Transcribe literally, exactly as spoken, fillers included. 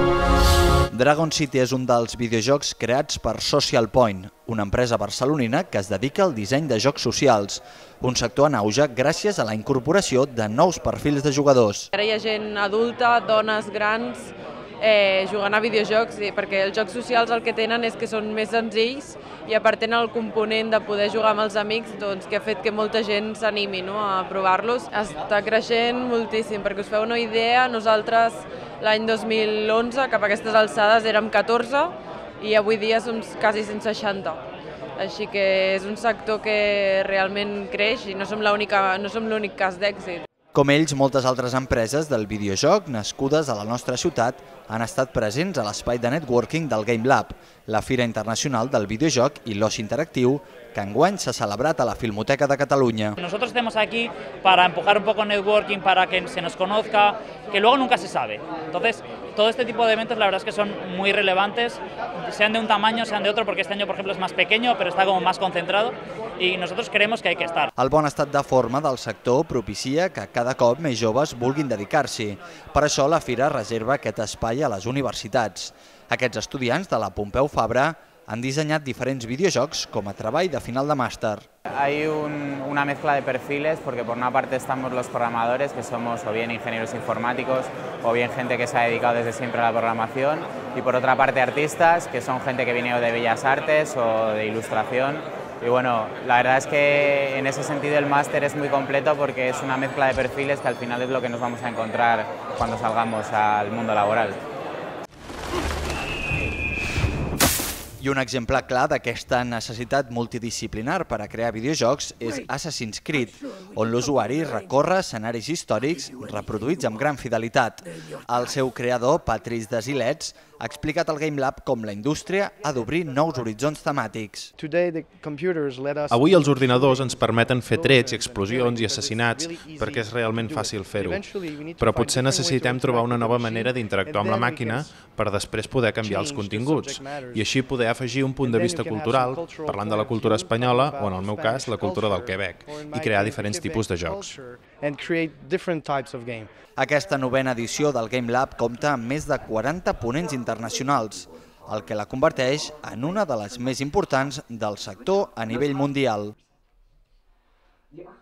Dragon City és un dels videojocs creats per Social Point, una empresa barcelonina que es dedica al disseny de jocs socials, un sector en auge gràcies a la incorporació de nous perfils de jugadors. Ara hi ha gent adulta, dones grans, eh, jugant a videojocs, perquè els jocs socials el que tenen és que són més senzills i a part tenen el component de poder jugar amb els amics, doncs, que ha fet que molta gent s'animi, no, a provar-los. Està creixent moltíssim, perquè us feu una idea, nosaltres l'any dos mil onze, cap a aquestes alçades, érem catorze i avui dia som quasi cent seixanta. Així que és un sector que realment creix i no som l'únic cas d'èxit. Com ells, moltes altres empreses del videojoc nascudes a la nostra ciutat han estat presents a l'espai de networking del Game Lab, la Fira Internacional del Videojoc i l'Oci Interactiu, que enguany s'ha celebrat a la Filmoteca de Catalunya. Nosotros estamos aquí para empujar un poco networking, para que se nos conozca, que luego nunca se sabe. Entonces, todo este tipo de eventos la verdad es que son muy relevantes, sean de un tamaño, sean de otro, porque este año, por ejemplo, es más pequeño, pero está como más concentrado y nosotros creemos que hay que estar. El bon estat de forma del sector propicia que cada cop més joves vulguin dedicar-s'hi. Per això la Fira reserva aquest espai a les universitats. Aquests estudiants de la Pompeu Fabra han diseñado diferentes videojuegos como treball de final de máster. Hay un, una mezcla de perfiles porque por una parte estamos los programadores, que somos o bien ingenieros informáticos o bien gente que se ha dedicado desde siempre a la programación, y por otra parte artistas, que son gente que viene de Bellas Artes o de ilustración. Y bueno, la verdad es que en ese sentido el máster es muy completo porque es una mezcla de perfiles que al final es lo que nos vamos a encontrar cuando salgamos al mundo laboral. I un exemple clar d'aquesta necessitat multidisciplinar per a crear videojocs és Assassin's Creed, on l'usuari recorre escenaris històrics reproduïts amb gran fidelitat. El seu creador, Patrice Desilets, ha explicat al Game Lab com la indústria ha d'obrir nous horitzons temàtics. Avui els ordinadors ens permeten fer trets, explosions i assassinats perquè és realment fàcil fer-ho. Però potser necessitem trobar una nova manera d'interactuar amb la màquina per després poder canviar els continguts i així poder afegir un punt de vista cultural, parlant de la cultura espanyola o, en el meu cas, la cultura del Quebec, i crear diferents tipus de jocs. Aquesta novena edició del Game Lab compta amb més de quaranta ponents internacionals, el que la converteix en una de les més importants del sector a nivell mundial.